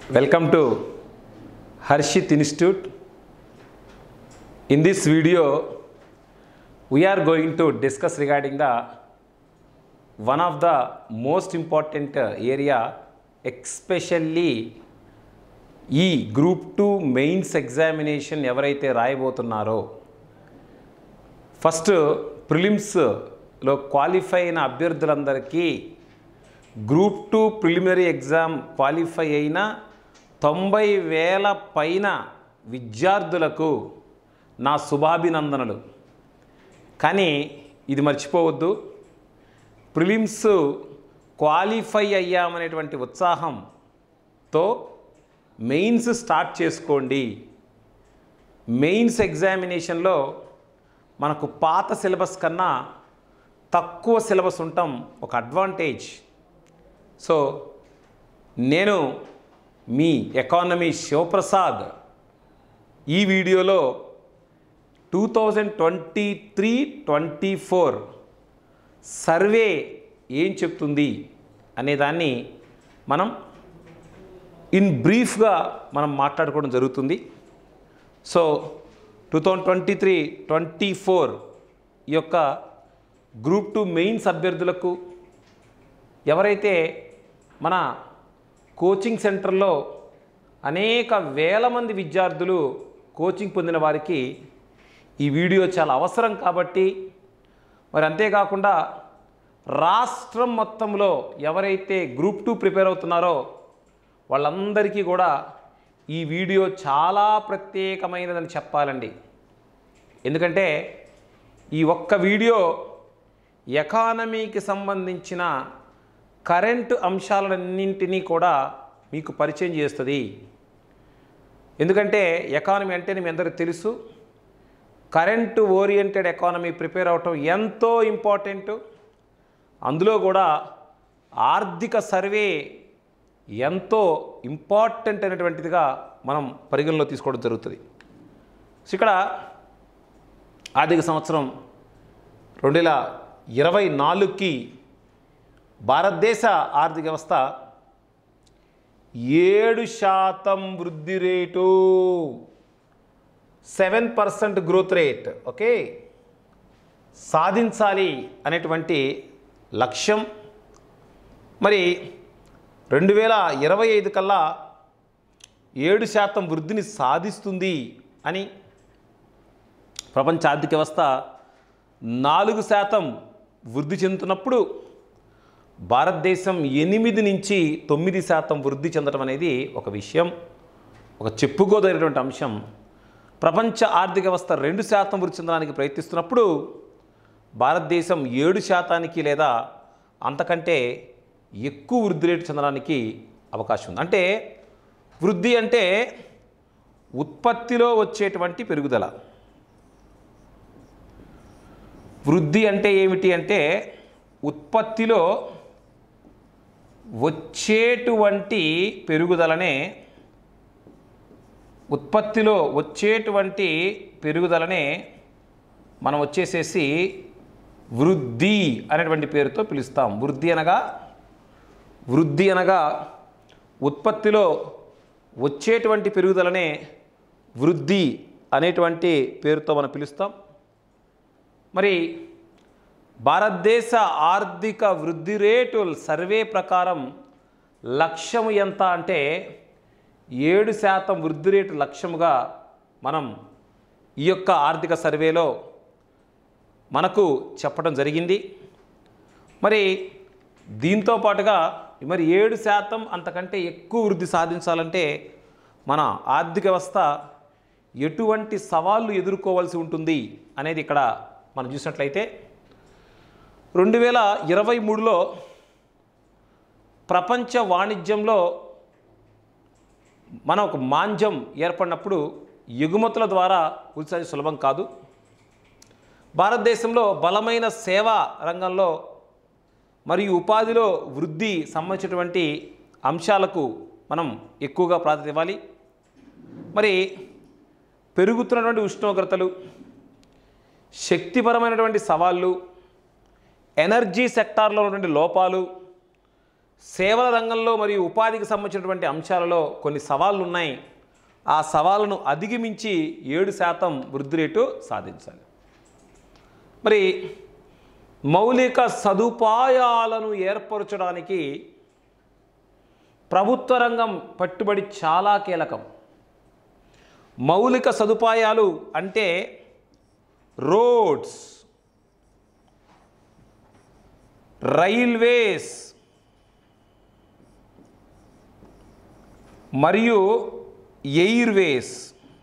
Welcome to Harshit Institute. In this video, we are going to discuss regarding the one of the most important area, especially ఈ group 2 mains examination ఎవరైతే రాయబోతున్నారో first ప్రిలిమ్స్లో qualify అయిన అభ్యర్థులందరికీ group 2 preliminary exam qualify అయిన 90,000 పైన విద్యార్థులకు నా శుభాభినందనలు. కానీ ఇది మర్చిపోవద్దు, ప్రిలిమ్స్ క్వాలిఫై అయ్యామనేటువంటి ఉత్సాహంతో మెయిన్స్ స్టార్ట్ చేసుకోండి. మెయిన్స్ ఎగ్జామినేషన్లో మనకు పాత సిలబస్ కన్నా తక్కువ సిలబస్ ఉండటం ఒక అడ్వాంటేజ్. సో నేను మీ ఎకానమీ శివప్రసాద్ ఈ వీడియోలో 2023-24 సర్వే ఏం చెప్తుంది అనేదాన్ని మనం ఇన్ బ్రీఫ్గా మనం మాట్లాడుకోవడం జరుగుతుంది. సో 2023-24 ఈ యొక్క గ్రూప్ 2 మెయిన్స్ అభ్యర్థులకు ఎవరైతే మన కోచింగ్ సెంటర్లో అనేక వేల మంది విద్యార్థులు కోచింగ్ పొందిన వారికి ఈ వీడియో చాలా అవసరం. కాబట్టి మరి అంతేకాకుండా రాష్ట్రం మొత్తంలో ఎవరైతే గ్రూప్ 2 ప్రిపేర్ అవుతున్నారో వాళ్ళందరికీ కూడా ఈ వీడియో చాలా ప్రత్యేకమైనదని చెప్పాలండి. ఎందుకంటే ఈ ఒక్క వీడియో ఎకానమీకి సంబంధించిన కరెంటు అంశాలన్నింటినీ కూడా మీకు పరిచయం చేస్తుంది. ఎందుకంటే ఎకానమీ అంటే మీ అందరికీ తెలుసు, కరెంటు ఓరియంటెడ్ ఎకానమీ ప్రిపేర్ అవటం ఎంతో ఇంపార్టెంట్. అందులో కూడా ఆర్థిక సర్వే ఎంతో ఇంపార్టెంట్ అయినటువంటిదిగా మనం పరిగణలో తీసుకోవడం జరుగుతుంది. సో ఇక్కడ ఆర్థిక సంవత్సరం 2024కి భారతదేశ ఆర్థిక వ్యవస్థ 7% వృద్ధి రేటు, 7% గ్రోత్ రేట్ ఓకే సాధించాలి అనేటువంటి లక్ష్యం. మరి 2025 కల్లా 7% వృద్ధిని సాధిస్తుంది అని ప్రపంచ ఆర్థిక వ్యవస్థ 4% వృద్ధి చెందుతున్నప్పుడు భారతదేశం 8-9% వృద్ధి చెందడం అనేది ఒక విషయం, ఒక చెప్పుకోదగినటువంటి అంశం. ప్రపంచ ఆర్థిక వ్యవస్థ 2% వృద్ధి చెందడానికి ప్రయత్నిస్తున్నప్పుడు భారతదేశం 7% లేదా అంతకంటే ఎక్కువ వృద్ధి రేటు చెందడానికి అవకాశం ఉంది. అంటే వృద్ధి అంటే ఉత్పత్తిలో వచ్చేటువంటి పెరుగుదల. వృద్ధి అంటే ఏమిటి అంటే ఉత్పత్తిలో వచ్చేటువంటి పెరుగుదలనే మనం వచ్చేసేసి వృద్ధి అనేటువంటి పేరుతో పిలుస్తాం. వృద్ధి అనగా ఉత్పత్తిలో వచ్చేటువంటి పెరుగుదలనే వృద్ధి అనేటువంటి పేరుతో మనం పిలుస్తాం. మరి భారతదేశ ఆర్థిక వృద్ధి రేటు సర్వే ప్రకారం లక్ష్యం ఎంత అంటే 7% వృద్ధి రేటు లక్ష్యముగా మనం ఈ యొక్క ఆర్థిక సర్వేలో మనకు చెప్పడం జరిగింది. మరి దీంతో పాటుగా మరి 7% అంతకంటే ఎక్కువ వృద్ధి సాధించాలంటే మన ఆర్థిక వ్యవస్థ ఎటువంటి సవాళ్ళు ఎదుర్కోవాల్సి ఉంటుంది అనేది ఇక్కడ మనం చూసినట్లయితే 2023లో ప్రపంచ వాణిజ్యంలో మన ఒక మాంద్యం ఏర్పడినప్పుడు ఎగుమతుల ద్వారా వృద్ధి సులభం కాదు. భారతదేశంలో బలమైన సేవా రంగంలో మరియు ఉపాధిలో వృద్ధి సంబంధించినటువంటి అంశాలకు మనం ఎక్కువగా ప్రాధాన్యత ఇవ్వాలి. మరి పెరుగుతున్నటువంటి ఉష్ణోగ్రతలు, శక్తిపరమైనటువంటి సవాళ్ళు, ఎనర్జీ సెక్టార్లో ఉన్నటువంటి లోపాలు, సేవల రంగంలో మరియు ఉపాధికి సంబంధించినటువంటి అంశాలలో కొన్ని సవాళ్లు ఉన్నాయి. ఆ సవాళ్ళను అధిగమించి 7% వృద్ధి రేటు సాధించాలి. మరి మౌలిక సదుపాయాలను ఏర్పరచడానికి ప్రభుత్వ రంగం పట్టుబడి చాలా కీలకం. మౌలిక సదుపాయాలు అంటే రోడ్స్, రైల్వేస్ మరియు ఎయిర్వేస్.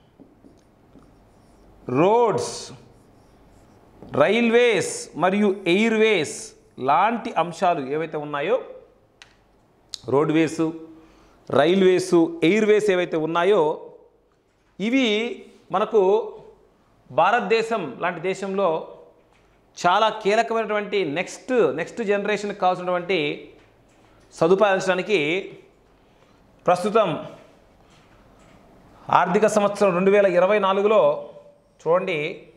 రోడ్స్, రైల్వేస్ మరియు ఎయిర్వేస్ లాంటి అంశాలు ఏవైతే ఉన్నాయో, రోడ్వేసు, రైల్వేసు, ఎయిర్వేస్ ఏవైతే ఉన్నాయో ఇవి మనకు భారతదేశం లాంటి దేశంలో చాలా కీలకమైనటువంటి నెక్స్ట్ జనరేషన్కి కావాల్సినటువంటి సదుపాయాలు అందించడానికి ప్రస్తుతం ఆర్థిక సంవత్సరం 2024లో చూడండి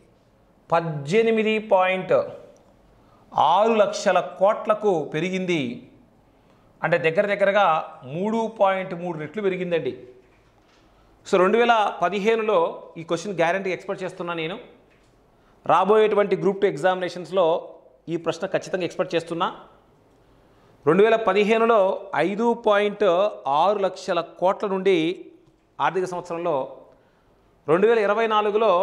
18.6 లక్షల కోట్లకు పెరిగింది. అంటే దగ్గరగా 3.3 రెట్లు పెరిగిందండి. సో 2015లో ఈ క్వశ్చన్ గ్యారంటీ ఎక్స్పెక్ట్ చేస్తున్నా నేను. రాబోయేటువంటి గ్రూప్ 2 ఎగ్జామినేషన్స్లో ఈ ప్రశ్న ఖచ్చితంగా ఎక్స్పెక్ట్ చేస్తున్నా. 2015లో 5.6 లక్షల కోట్ల నుండి ఆర్థిక సంవత్సరంలో 2024లో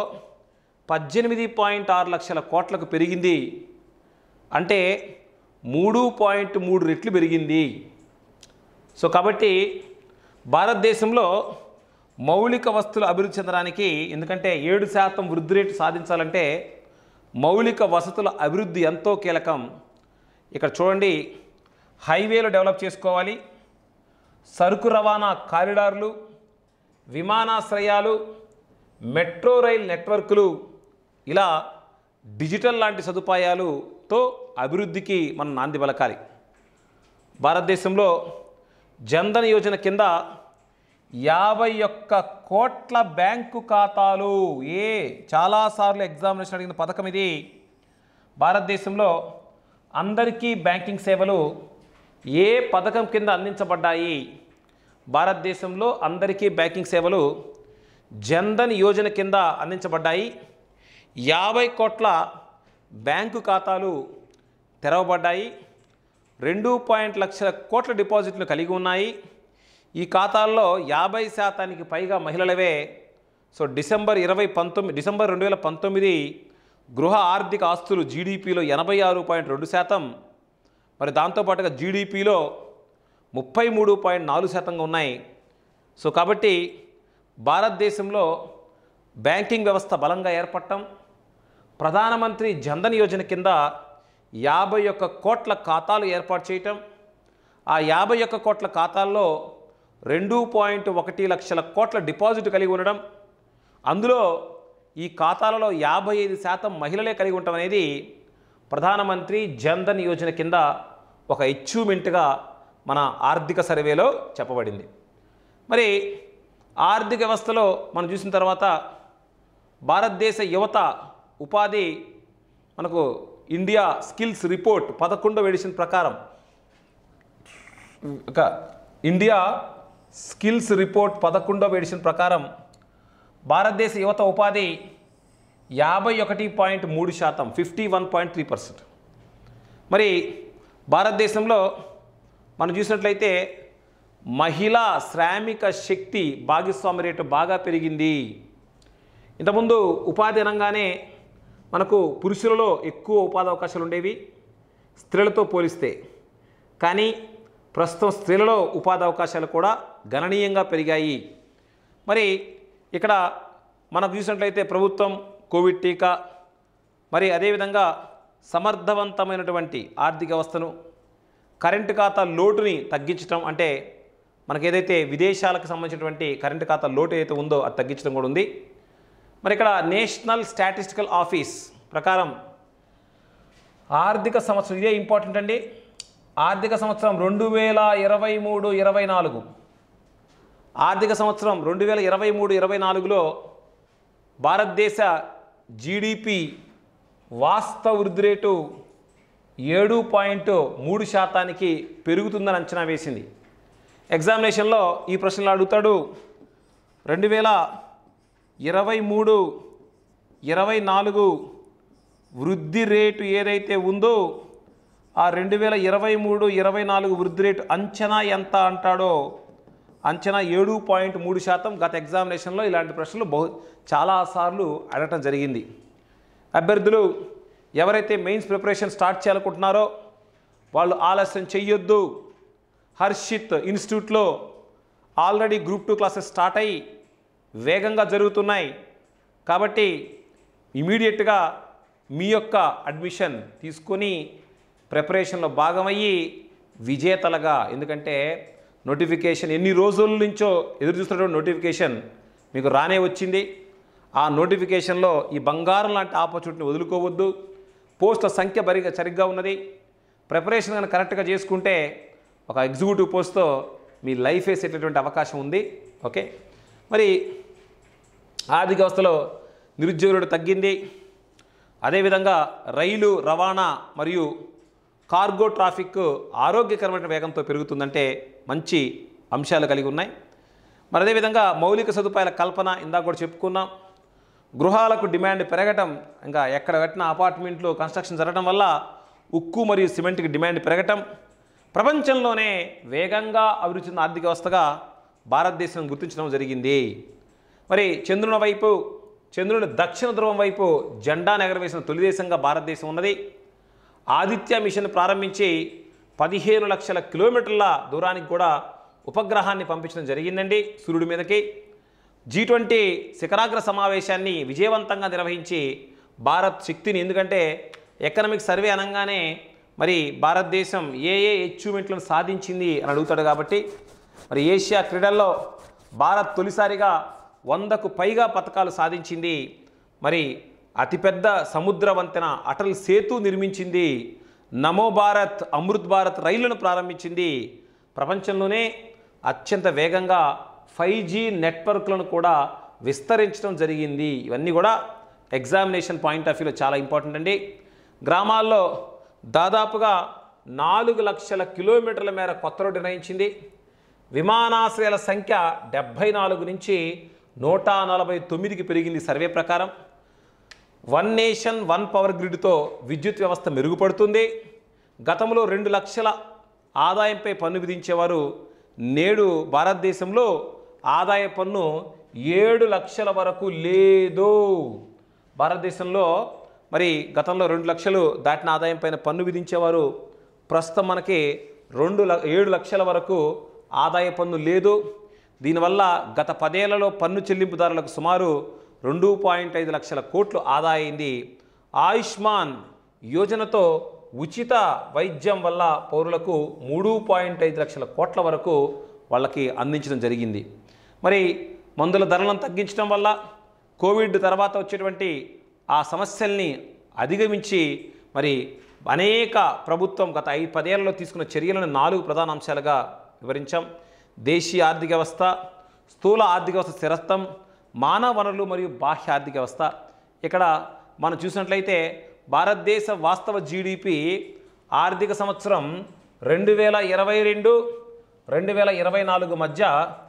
18.6 లక్షల కోట్లకు పెరిగింది. అంటే 3.3 రెట్లు పెరిగింది. సో కాబట్టి భారతదేశంలో మౌలిక వస్తువులు అభివృద్ధి చెందడానికి, ఎందుకంటే 7% వృద్ధి రేటు సాధించాలంటే మౌలిక వసతుల అభివృద్ధి ఎంతో కీలకం. ఇక్కడ చూడండి, హైవేలు డెవలప్ చేసుకోవాలి, సరుకు రవాణా కారిడార్లు, విమానాశ్రయాలు, మెట్రో రైల్ నెట్వర్క్లు, ఇలా డిజిటల్ లాంటి సదుపాయాలతో అభివృద్ధికి మనం నాంది పలకాలి. భారతదేశంలో జన్ధన్ యోజన కింద 51 కోట్ల బ్యాంకు ఖాతాలు. చాలాసార్లు ఎగ్జామినేషన్ అడిగిన పథకం ఇది. భారతదేశంలో అందరికీ బ్యాంకింగ్ సేవలు ఏ పథకం కింద అందించబడ్డాయి? భారతదేశంలో అందరికీ బ్యాంకింగ్ సేవలు జన్ధన్ యోజన కింద అందించబడ్డాయి. 50 కోట్ల బ్యాంకు ఖాతాలు తెరవబడ్డాయి. 2 లక్షల కోట్ల డిపాజిట్లు కలిగి ఉన్నాయి. ఈ ఖాతాల్లో 50% పైగా మహిళలవే. సో డిసెంబర్ 2019 గృహ ఆర్థిక ఆస్తులు జీడిపిలో 86.2%, మరి దాంతోపాటుగా జీడిపిలో 33.4% ఉన్నాయి. సో కాబట్టి భారతదేశంలో బ్యాంకింగ్ వ్యవస్థ బలంగా ఏర్పడటం, ప్రధానమంత్రి జన్ధన్ యోజన కింద 51 కోట్ల ఖాతాలు ఏర్పాటు చేయటం, ఆ 51 కోట్ల ఖాతాల్లో 2.1 లక్షల కోట్ల డిపాజిట్ కలిగి ఉండడం, అందులో ఈ ఖాతాలలో 55% మహిళలే కలిగి ఉండటం అనేది ప్రధానమంత్రి జన్ధన్ యోజన కింద ఒక అచీవ్మెంట్గా మన ఆర్థిక సర్వేలో చెప్పబడింది. మరి ఆర్థిక వ్యవస్థలో మనం చూసిన తర్వాత భారతదేశ యువత ఉపాధి, మనకు ఇండియా స్కిల్స్ రిపోర్ట్ 11వ ఎడిషన్ ప్రకారం, ఇండియా స్కిల్స్ రిపోర్ట్ 11వ ఎడిషన్ ప్రకారం భారతదేశ యువత ఉపాధి 51.3%, 51.3%. మరి భారతదేశంలో మనం చూసినట్లయితే మహిళా శ్రామిక శక్తి భాగస్వామ్య రేటు బాగా పెరిగింది. ఇంతకుముందు ఉపాధి అనగానే మనకు పురుషులలో ఎక్కువ ఉపాధి అవకాశాలు ఉండేవి స్త్రీలతో పోలిస్తే. కానీ ప్రస్తుతం స్త్రీలలో ఉపాధి అవకాశాలు కూడా గణనీయంగా పెరిగాయి. మరి ఇక్కడ మనం చూసినట్లయితే ప్రభుత్వం కోవిడ్ టీకా, మరి అదేవిధంగా సమర్థవంతమైనటువంటి ఆర్థిక వ్యవస్థను, కరెంటు ఖాతా లోటుని తగ్గించడం, అంటే మనకు ఏదైతే విదేశాలకు సంబంధించినటువంటి కరెంటు ఖాతా లోటు ఏదైతే ఉందో అది తగ్గించడం కూడా ఉంది. మరి ఇక్కడ నేషనల్ స్టాటిస్టికల్ ఆఫీస్ ప్రకారం ఆర్థిక సంవత్సరం, ఇదే ఇంపార్టెంట్ అండి, ఆర్థిక సంవత్సరం 2023-24 ఆర్థిక సంవత్సరం 2023-24లో భారతదేశ జీడిపి వాస్తవ వృద్ధి రేటు 7.3% పెరుగుతుందని అంచనా వేసింది. ఎగ్జామినేషన్లో ఈ ప్రశ్నలు అడుగుతాడు. 2023-24 వృద్ధి రేటు ఏదైతే ఉందో ఆ 2023-24 వృద్ధి రేటు అంచనా ఎంత అంటాడో అంచనా 7.3%. గత ఎగ్జామినేషన్లో ఇలాంటి ప్రశ్నలు చాలాసార్లు అడగటం జరిగింది. అభ్యర్థులు ఎవరైతే మెయిన్స్ ప్రిపరేషన్ స్టార్ట్ చేయాలనుకుంటున్నారో వాళ్ళు ఆలస్యం చెయ్యొద్దు. హర్షిత్ ఇన్స్టిట్యూట్లో ఆల్రెడీ గ్రూప్ 2 క్లాసెస్ స్టార్ట్ అయ్యి వేగంగా జరుగుతున్నాయి. కాబట్టి ఇమీడియట్గా మీ యొక్క అడ్మిషన్ తీసుకొని ప్రిపరేషన్లో భాగమయ్యి విజేతలుగా, ఎందుకంటే నోటిఫికేషన్ ఎన్ని రోజుల నుంచో ఎదురు చూస్తున్నటువంటి నోటిఫికేషన్ మీకు రానే వచ్చింది. ఆ నోటిఫికేషన్లో ఈ బంగారం లాంటి ఆపర్చునిటీని వదులుకోవద్దు. పోస్టుల సంఖ్య సరిగ్గా ఉన్నది. ప్రిపరేషన్ కనుక కరెక్ట్గా చేసుకుంటే ఒక ఎగ్జిక్యూటివ్ పోస్ట్తో మీ లైఫ్ వేసేటటువంటి అవకాశం ఉంది. ఓకే, మరి ఆర్థిక వ్యవస్థలో నిరుద్యోగులు తగ్గింది. అదేవిధంగా రైలు రవాణా మరియు కార్గో ట్రాఫిక్ ఆరోగ్యకరమైన వేగంతో పెరుగుతుందంటే మంచి అంశాలు కలిగి ఉన్నాయి. మరి అదేవిధంగా మౌలిక సదుపాయాల కల్పన ఇందాక కూడా చెప్పుకున్నాం. గృహాలకు డిమాండ్ పెరగటం, ఇంకా ఎక్కడ కట్టిన అపార్ట్మెంట్లు కన్స్ట్రక్షన్ జరగడం వల్ల ఉక్కు మరియు సిమెంట్కి డిమాండ్ పెరగటం, ప్రపంచంలోనే వేగంగా అభివృద్ధి చెందిన ఆర్థిక వ్యవస్థగా భారతదేశం గుర్తించడం జరిగింది. మరి చంద్రుని దక్షిణ ధ్రువం వైపు జెండా ఎగరవేసిన తొలి దేశంగా భారతదేశం ఉన్నది. ఆదిత్య మిషన్ ప్రారంభించి 15 లక్షల కిలోమీటర్ల దూరానికి కూడా ఉపగ్రహాన్ని పంపించడం జరిగిందండి సూర్యుడి మీదకి. G20 శిఖరాగ్ర సమావేశాన్ని విజయవంతంగా నిర్వహించి భారత్ శక్తిని, ఎందుకంటే ఎకనామిక్ సర్వే అనగానే మరి భారతదేశం ఏ అచీవ్మెంట్లను సాధించింది అని అడుగుతాడు. కాబట్టి మరి ఏషియా క్రీడల్లో భారత్ తొలిసారిగా 100కు పైగా పథకాలు సాధించింది. మరి అతిపెద్ద సముద్ర వంతెన అటల్ సేతు నిర్మించింది. నమో భారత్, అమృత్ భారత్ రైళ్లను ప్రారంభించింది. ప్రపంచంలోనే అత్యంత వేగంగా 5G నెట్వర్క్లను కూడా విస్తరించడం జరిగింది. ఇవన్నీ కూడా ఎగ్జామినేషన్ పాయింట్ ఆఫ్ వ్యూలో చాలా ఇంపార్టెంట్ అండి. గ్రామాల్లో దాదాపుగా 4 లక్షల కిలోమీటర్ల మేర కొత్త రోడ్డు నిర్ణయించింది. విమానాశ్రయాల సంఖ్య 74 నుంచి 149కి పెరిగింది సర్వే ప్రకారం. వన్ నేషన్ వన్ పవర్ గ్రిడ్తో విద్యుత్ వ్యవస్థ మెరుగుపడుతుంది. గతంలో 2 లక్షల ఆదాయంపై పన్ను విధించేవారు నేడు భారతదేశంలో ఆదాయ పన్ను 7 లక్షల వరకు లేదు. భారతదేశంలో మరి గతంలో 2 లక్షలు దాటిన ఆదాయం పైన పన్ను విధించేవారు ప్రస్తుతం మనకి 7 లక్షల వరకు ఆదాయ పన్ను లేదు. దీనివల్ల గత 10 ఏళ్లలో పన్ను చెల్లింపుదారులకు సుమారు 2.5 లక్షల కోట్లు ఆదా అయింది. ఆయుష్మాన్ యోజనతో ఉచిత వైద్యం వల్ల పౌరులకు 3.5 లక్షల కోట్ల వరకు వాళ్ళకి అందించడం జరిగింది. మరి మందుల ధరలను తగ్గించడం వల్ల కోవిడ్ తర్వాత వచ్చేటువంటి ఆ సమస్యల్ని అధిగమించి మరి అనేక ప్రభుత్వం గత 5-10 ఏళ్లలో తీసుకున్న చర్యలను 4 ప్రధాన అంశాలుగా వివరించాం. దేశీయ ఆర్థిక వ్యవస్థ, స్థూల ఆర్థిక వ్యవస్థ స్థిరత్వం, మానవ వనరులు మరియు బాహ్య ఆర్థిక వ్యవస్థ. ఇక్కడ మనం చూసినట్లయితే భారతదేశ వాస్తవ జీడిపి ఆర్థిక సంవత్సరం 2022-2024 మధ్య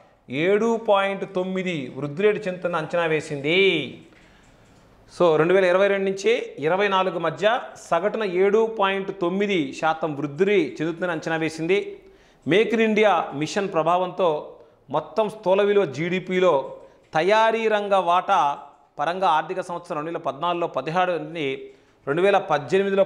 7.9 వృద్ధి రేటు చెందుతున్న అంచనా వేసింది. సో 2022 నుంచి 2024 మధ్య సగటున 7.9% వృద్ధి చెందుతుందని అంచనా వేసింది. మేక్ ఇన్ ఇండియా మిషన్ ప్రభావంతో మొత్తం స్థూల విలువ జీడిపిలో తయారీ రంగ వాటా పరంగా ఆర్థిక సంవత్సరం 2014లో 17 నుండి 2018లో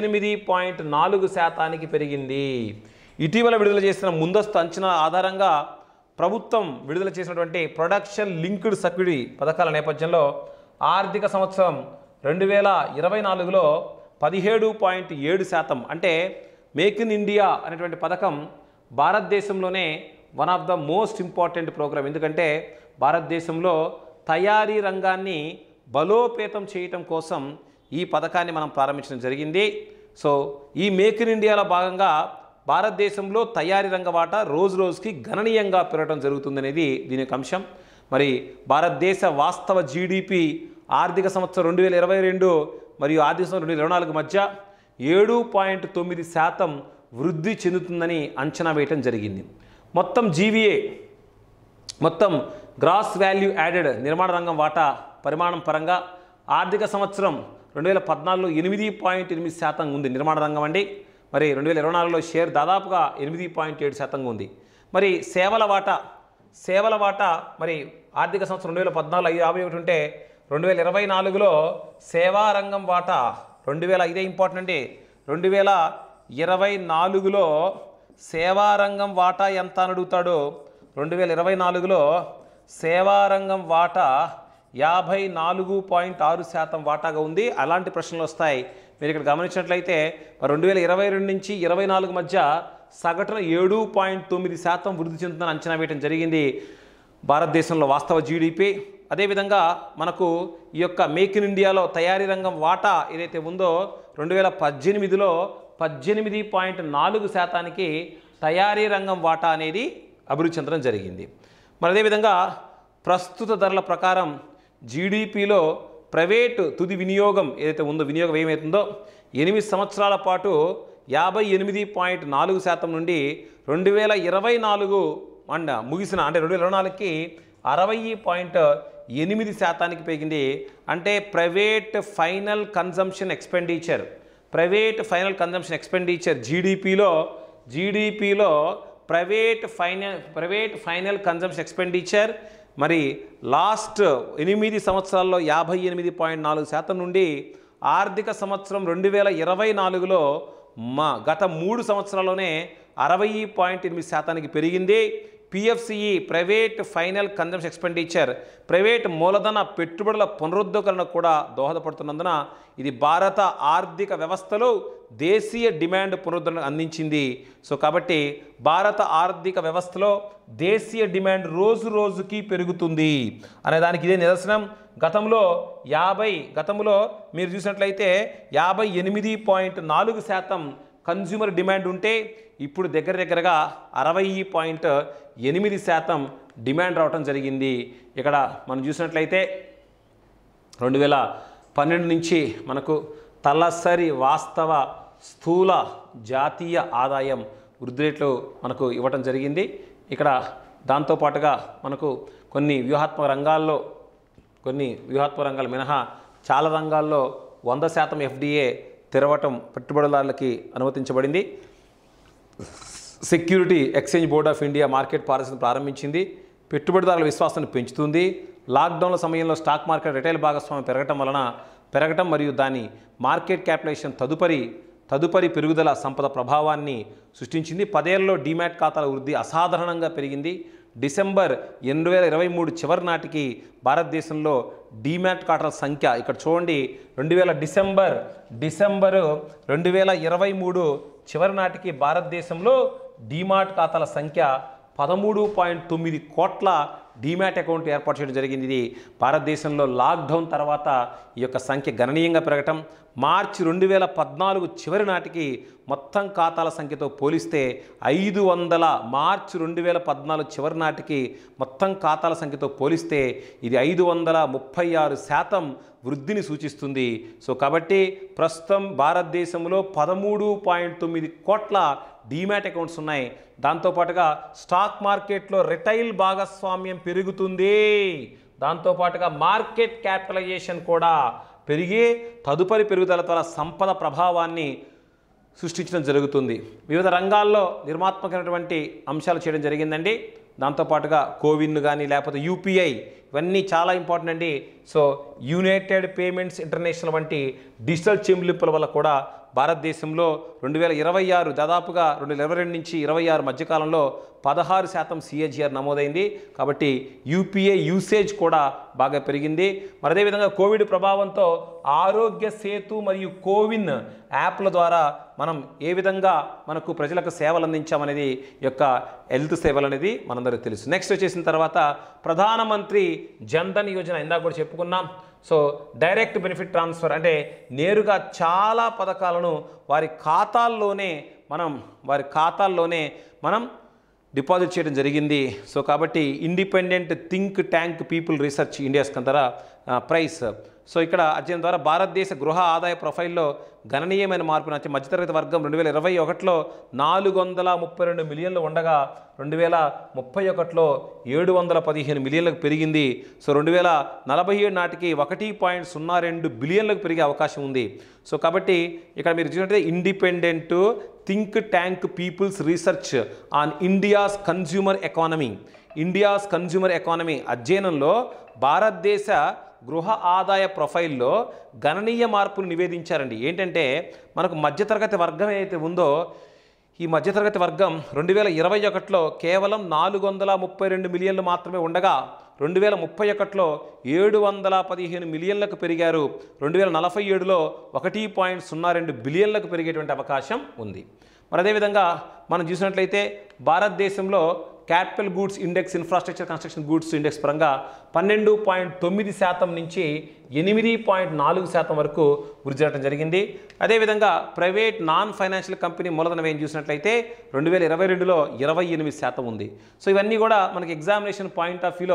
18.4% పెరిగింది. ఇటీవల విడుదల చేసిన ముందస్తు అంచనా ఆధారంగా ప్రభుత్వం విడుదల చేసినటువంటి ప్రొడక్షన్ లింక్డ్ సబ్సిడీ పథకాల నేపథ్యంలో ఆర్థిక సంవత్సరం 2024లో 17.7%, అంటే మేక్ ఇన్ ఇండియా అనేటువంటి పథకం భారతదేశంలోనే one of the most important program. ఎందుకంటే భారతదేశంలో తయారీ రంగాన్ని బలోపేతం చేయటం కోసం ఈ పథకాన్ని మనం ప్రారంభించడం జరిగింది. సో ఈ మేక్ ఇన్ ఇండియాలో భాగంగా భారతదేశంలో తయారీ రంగ వాటా రోజు రోజుకి గణనీయంగా పెరగడం జరుగుతుందనేది దీని యొక్క అంశం. మరి భారతదేశ వాస్తవ జీడిపి ఆర్థిక సంవత్సరం 2022 మరియు ఆర్థిక సంవత్సరం 2024 మధ్య 7.9% వృద్ధి చెందుతుందని అంచనా వేయటం జరిగింది. మొత్తం జీవీఏ, మొత్తం గ్రాస్ వాల్యూ యాడెడ్ నిర్మాణ రంగం వాటా పరిమాణం పరంగా ఆర్థిక సంవత్సరం 2014లో 8.8% ఉంది నిర్మాణ రంగం అండి. మరి 2024లో షేర్ దాదాపుగా 8.7% ఉంది. మరి సేవల వాటా మరి ఆర్థిక సంవత్సరం 2014 51 ఉంటే 2024లో సేవా రంగం వాటా ఇదే ఇంపార్టెంట్ అండి. 2024లో సేవా రంగం వాటా ఎంత అని అడుగుతాడు. 2024లో సేవా రంగం వాటా 54.6% వాటాగా ఉంది. అలాంటి ప్రశ్నలు వస్తాయి. మీరు ఇక్కడ గమనించినట్లయితే 2022 నుంచి 2024 మధ్య సగటున 7.9% వృద్ధి చెందుతుందని అంచనా వేయడం జరిగింది భారతదేశంలో వాస్తవ జీడిపి. అదేవిధంగా మనకు ఈ యొక్క మేక్ ఇన్ ఇండియాలో తయారీ రంగం వాటా ఏదైతే ఉందో 2018లో 18.4% తయారీ రంగం వాటా అనేది అభివృద్ధి చెందడం జరిగింది. మరి అదేవిధంగా ప్రస్తుత ధరల ప్రకారం జీడిపిలో ప్రైవేటు తుది వినియోగం ఏదైతే ఉందో వినియోగం ఏమవుతుందో 8 సంవత్సరాల పాటు 58.4% నుండి 2024 ముగిసిన అంటే 2024కి 60.8%కి పెరిగింది. అంటే ప్రైవేట్ ఫైనల్ కన్జంప్షన్ ఎక్స్పెండిచర్ జీడిపిలో ప్రైవేట్ ఫైనల్ కన్జంప్షన్ ఎక్స్పెండిచర్ మరి లాస్ట్ 8 సంవత్సరాల్లో 58.4% నుండి ఆర్థిక సంవత్సరం 2024లో గత 3 సంవత్సరాల్లోనే 60.8%కి పెరిగింది. PFCE private final consumption expenditure ప్రైవేట్ మూలధన పెట్టుబడుల పునరుద్ధరణకు కూడా దోహదపడుతున్నందున ఇది భారత ఆర్థిక వ్యవస్థలో దేశీయ డిమాండ్ పునరుద్ధరణ అందించింది. సో కాబట్టి భారత ఆర్థిక వ్యవస్థలో దేశీయ డిమాండ్ రోజు రోజుకి పెరుగుతుంది అనే దానికి ఇదే నిదర్శనం. గతంలో మీరు చూసినట్లయితే 58.4% కన్జ్యూమర్ డిమాండ్ ఉంటే ఇప్పుడు దగ్గరగా 60.8% డిమాండ్ రావటం జరిగింది. ఇక్కడ మనం చూసినట్లయితే 2012 నుంచి మనకు తలసరి వాస్తవ స్థూల జాతీయ ఆదాయం వృద్ధి రేట్లు మనకు ఇవ్వటం జరిగింది. ఇక్కడ దాంతోపాటుగా మనకు కొన్ని వ్యూహాత్మక రంగాలు మినహా చాలా రంగాల్లో 100% ఎఫ్డిఏ తెరవటం పెట్టుబడిదారులకి అనుమతించబడింది. Security exchange board of India market పాలసీని ప్రారంభించింది. పెట్టుబడిదారుల విశ్వాసాన్ని పెంచుతుంది. లాక్డౌన్ల సమయంలో స్టాక్ మార్కెట్ రిటైల్ భాగస్వామ్యం పెరగటం మరియు దాని మార్కెట్ క్యాపిటలైజేషన్ తదుపరి పెరుగుదల సంపద ప్రభావాన్ని సృష్టించింది. 10 ఏళ్లలో డీమ్యాట్ ఖాతాల వృద్ధి అసాధారణంగా పెరిగింది. డిసెంబర్ 2023 చివరి నాటికి భారతదేశంలో డీమ్యాట్ ఖాతాల సంఖ్య ఇక్కడ చూడండి. డిసెంబర్ 2023 చివరి నాటికి భారతదేశంలో డీమ్యాట్ ఖాతాల సంఖ్య 13.9 కోట్ల డీమ్యాట్ అకౌంట్ ఏర్పాటు చేయడం జరిగింది. ఇది భారతదేశంలో లాక్డౌన్ తర్వాత ఈ యొక్క సంఖ్య గణనీయంగా పెరగటం. మార్చి 2014 చివరి నాటికి మొత్తం ఖాతాల సంఖ్యతో పోలిస్తే 500 మార్చి 2014 చివరి నాటికి మొత్తం ఖాతాల సంఖ్యతో పోలిస్తే ఇది 536% వృద్ధిని సూచిస్తుంది. సో కాబట్టి ప్రస్తుతం భారతదేశంలో 13.9 కోట్ల డీమ్యాట్ అకౌంట్స్ ఉన్నాయి. దాంతోపాటుగా స్టాక్ మార్కెట్లో రిటైల్ భాగస్వామ్యం పెరుగుతుంది. దాంతోపాటుగా మార్కెట్ క్యాపిటలైజేషన్ కూడా పెరిగి తదుపరి పెరుగుదల ద్వారా సంపద ప్రభావాన్ని సృష్టించడం జరుగుతుంది. వివిధ రంగాల్లో నిర్మాత్మకమైనటువంటి అంశాలు చేయడం జరిగిందండి. దాంతోపాటుగా కోవిన్ కానీ లేకపోతే యూపీఐ ఇవన్నీ చాలా ఇంపార్టెంట్ అండి. సో యునైటెడ్ పేమెంట్స్ ఇంటర్నేషనల్ వంటి డిజిటల్ చెల్లింపుల వల్ల కూడా భారతదేశంలో 2026 దాదాపుగా 2022 నుంచి 26 మధ్యకాలంలో 16% సిఏజిఆర్ నమోదైంది. కాబట్టి యూపీఐ యూసేజ్ కూడా బాగా పెరిగింది. మరి అదేవిధంగా కోవిడ్ ప్రభావంతో ఆరోగ్య సేతు మరియు కోవిన్ యాప్ల ద్వారా మనం ఏ విధంగా మనకు ప్రజలకు సేవలు అందించామనేది యొక్క హెల్త్ సేవలు అనేది మనందరికీ తెలుసు. నెక్స్ట్ వచ్చేసిన తర్వాత ప్రధానమంత్రి జన్ధన్ యోజన ఇందాక కూడా చెప్పుకున్నాం. సో డైరెక్ట్ బెనిఫిట్ ట్రాన్స్ఫర్ అంటే నేరుగా చాలా పథకాలను వారి ఖాతాల్లోనే మనం డిపాజిట్ చేయడం జరిగింది. సో కాబట్టి independent think tank people research India's కందర ప్రైస్ సో ఇక్కడ అధ్యయనం ద్వారా భారతదేశ గృహ ఆదాయ ప్రొఫైల్లో గణనీయమైన మార్పు నచ్చి మధ్యతరగతి వర్గం 2021లో 432 మిలియన్లు ఉండగా 2031లో 715 మిలియన్లకు పెరిగింది. సో 2047 నాటికి 1.02 బిలియన్లకు పెరిగే అవకాశం ఉంది. సో కాబట్టి ఇక్కడ మీరు చూసినట్లయితే independent think tank people's research on India's consumer economy అధ్యయనంలో భారతదేశ గృహ ఆదాయ ప్రొఫైల్లో గణనీయ మార్పులు నివేదించారండి. ఏంటంటే మనకు మధ్యతరగతి వర్గం ఏదైతే ఉందో ఈ మధ్యతరగతి వర్గం 2021లో కేవలం 432 మిలియన్లు మాత్రమే ఉండగా 2031లో 715 మిలియన్లకు పెరిగారు. 2047లో 1.02 బిలియన్లకు పెరిగేటువంటి అవకాశం ఉంది. మరి అదేవిధంగా మనం చూసినట్లయితే భారతదేశంలో capital goods index infrastructure construction goods index పరంగా 12.9% నుంచి 8.4% వరకు వృద్ధి జరగడం జరిగింది. అదేవిధంగా ప్రైవేట్ నాన్ ఫైనాన్షియల్ కంపెనీ మూలధన వ్యయం చూసినట్లయితే 2022లో 28% ఉంది. సో ఇవన్నీ కూడా మనకి ఎగ్జామినేషన్ పాయింట్ ఆఫ్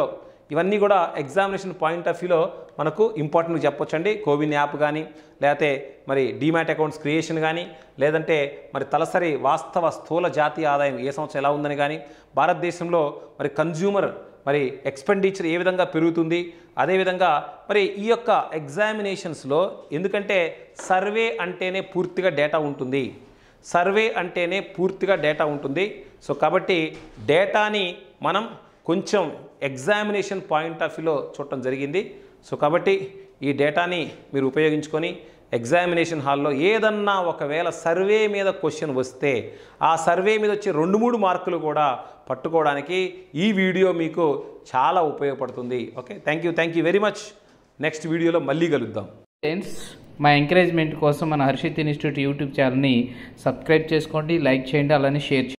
వ్యూలో మనకు ఇంపార్టెంట్ చెప్పొచ్చండి. కోవిన్ యాప్ కానీ లేకపోతే మరి డీమ్యాట్ అకౌంట్స్ క్రియేషన్ కానీ లేదంటే మరి తలసరి వాస్తవ స్థూల జాతీయ ఆదాయం ఏ సంవత్సరం ఎలా ఉందని కానీ భారతదేశంలో మరి కన్జ్యూమర్ మరి ఎక్స్పెండిచర్ ఏ విధంగా పెరుగుతుంది. అదేవిధంగా మరి ఈ యొక్క ఎగ్జామినేషన్స్లో ఎందుకంటే సర్వే అంటేనే పూర్తిగా డేటా ఉంటుంది. సో కాబట్టి డేటాని మనం కొంచెం ఎగ్జామినేషన్ పాయింట్ ఆఫ్ వ్యూలో చూడటం జరిగింది. సో కాబట్టి ఈ డేటాని మీరు ఉపయోగించుకొని ఎగ్జామినేషన్ హాల్లో ఏదన్నా ఒకవేళ సర్వే మీద క్వశ్చన్ వస్తే ఆ సర్వే మీద వచ్చే 2-3 మార్కులు కూడా పట్టుకోవడానికి ఈ వీడియో మీకు చాలా ఉపయోగపడుతుంది. Okay, thank you very much. Next వీడియోలో మళ్ళీ కలుద్దాం. ఫ్రెండ్స్, మా ఎంకరేజ్మెంట్ కోసం మన హర్షిత్ ఇన్స్టిట్యూట్ యూట్యూబ్ ఛానల్ని సబ్స్క్రైబ్ చేసుకోండి, లైక్ చేయండి, అలానే షేర్ చేయండి.